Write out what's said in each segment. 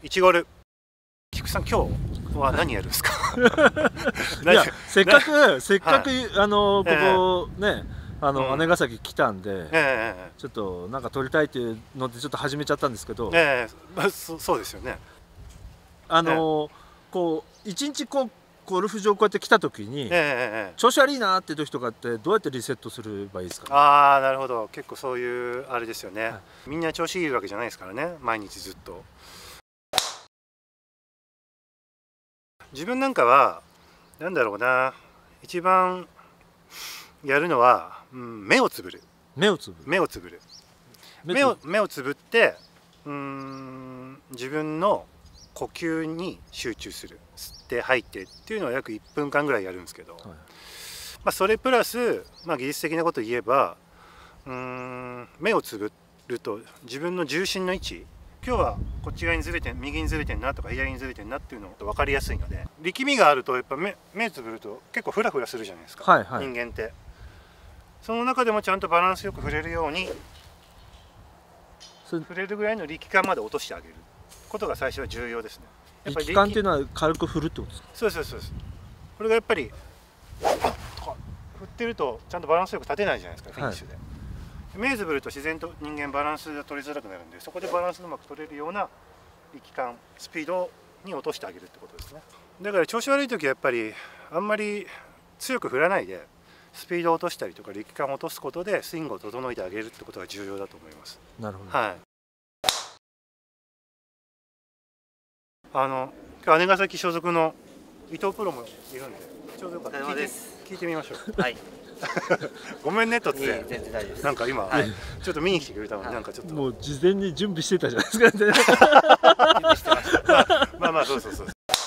1ゴール。菊さん、今日は何やるんですか？ いや、せっかくここね、姉崎来たんで、ちょっとなんか撮りたいっていうのでちょっと始めちゃったんですけど、 そうですよね。 こう一日こうゴルフ場こうやって来た時に調子悪いなって時とかってどうやってリセットすればいいですか？ ああ、なるほど。結構そういうあれですよね。みんな調子いいわけじゃないですからね、毎日ずっと。自分なんかはなんだろうな、一番やるのは、目をつぶる。目をつぶる。目をつぶって、自分の呼吸に集中する。吸って吐いてっていうのは約1分間ぐらいやるんですけど、それプラス、技術的なことを言えば、目をつぶると自分の重心の位置、今日はこっち側にずれて右にずれてんなとか左にずれてんなっていうのが分かりやすいので、力みがあるとやっぱ目つぶると結構フラフラするじゃないですか、人間って。その中でもちゃんとバランスよく振れるように、振れるぐらいの力感まで落としてあげることが最初は重要ですね。 力感っていうのは軽く振るってことですか？ そうです。これがやっぱり振ってるとちゃんとバランスよく立てないじゃないですか、フィニッシュで。目つぶると自然と人間バランスが取りづらくなるんで、そこでバランスうまく取れるような力感、スピードに落としてあげるってことですね。だから調子悪い時はやっぱりあんまり強く振らないでスピードを落としたりとか力感を落とすことでスイングを整えてあげるってことが重要だと思います。 なるほど。 今日姉崎所属の伊藤プロもいるんで、ちょうどよかったら聞いてみましょう。はい。ごめんねとって、なんか今ちょっと見に来てくれたのに、なんかちょっともう事前に準備してたじゃないですか。準備してました。そう。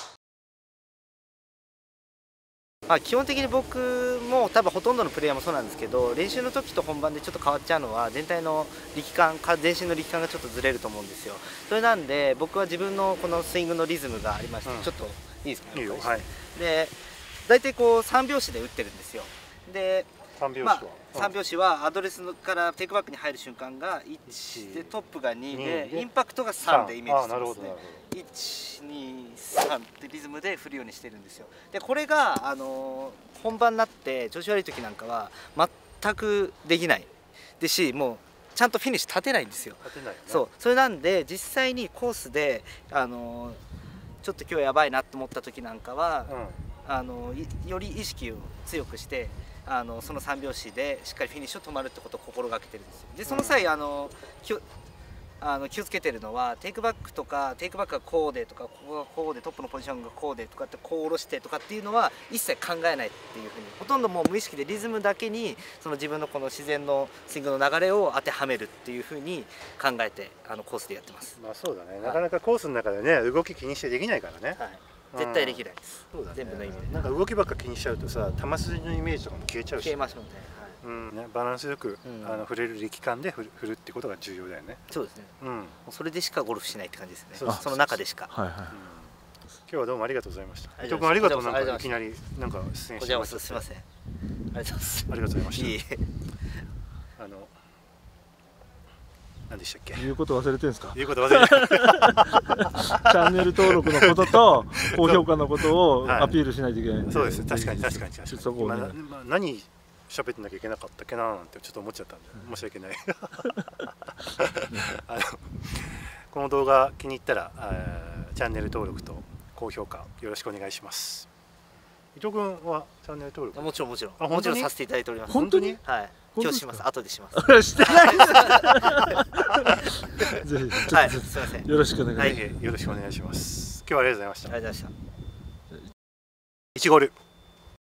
基本的に僕も多分ほとんどのプレイヤーもそうなんですけど、練習の時と本番でちょっと変わっちゃうのは全体の力感、全身の力感がちょっとずれると思うんですよ。それなんで僕は自分のこのスイングのリズムがありまして、ちょっといいですか？いいよ。で大体こう3拍子で打ってるんですよ。で3拍子はアドレスからテイクバックに入る瞬間が1で、トップが2でインパクトが3でイメージしてますね。1、2、3ってリズムで振るようにしてるんですよ。でこれが本番になって調子悪い時なんかは全くできないですし、もうちゃんとフィニッシュ立てないんですよ。それなんで実際にコースでちょっと今日やばいなと思った時なんかは、より意識を強くしてその3拍子でしっかりフィニッシュを止まるってことを心がけてるんですよ。でその際気をつけてるのは、テイクバックとかテイクバックがこうでとか、ここがこうでトップのポジションがこうでとかってこう下ろしてとかっていうのは一切考えないっていうふうに、ほとんどもう無意識でリズムだけにその自分のこの自然のスイングの流れを当てはめるっていうふうに考えてコースでやってます。 そうだね。なかなかコースの中でね、動き気にしてできないからね。 絶対できないです。全部の意味で。 なんか動きばっか気にしちゃうとさ、球筋のイメージとかも消えちゃうし。 消えますもんね。 バランスよく振れる力感で振るってことが重要だよね。 そうですね。それでしかゴルフしないって感じですね。その中でしか。 今日はどうもありがとうございました。伊藤君ありがとう。なんかいきなりなんか出演してました。 すみません。ありがとうございます。 ありがとうございました。何でしたっけ？ 言うこと忘れてるんですか？ 言うこと忘れてる。 チャンネル登録のことと高評価のことをアピールしないといけない。 そうです。確かに。何喋ってなきゃいけなかったっけななんてちょっと思っちゃったんで申し訳ない。この動画気に入ったらチャンネル登録と高評価よろしくお願いします。伊藤君はチャンネル登録？ もちろんさせていただいております。 本当に？ はい。今日します。後でします。 してないです。ぜひ、 はい、すみません。 よろしくお願いします。 よろしくお願いします。今日はありがとうございました。 ありがとうございました。 1ゴール。